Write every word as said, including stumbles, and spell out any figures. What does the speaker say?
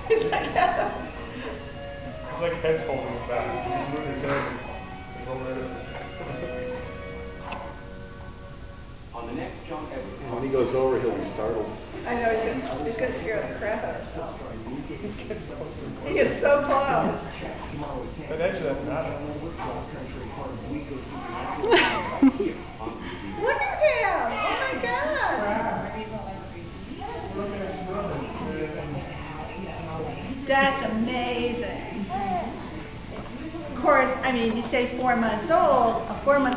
He's like, yeah. It's like Ken's holding him back. He's moving his head. He's holding it. On the next John Edwards. When he goes over, he'll be startled. I know, he's gonna, he's gonna scare the crap out of himself. He gets so close. But actually, that's not it. Look at him! Oh my God! That's amazing. Of course, I mean, you say four months old, a four month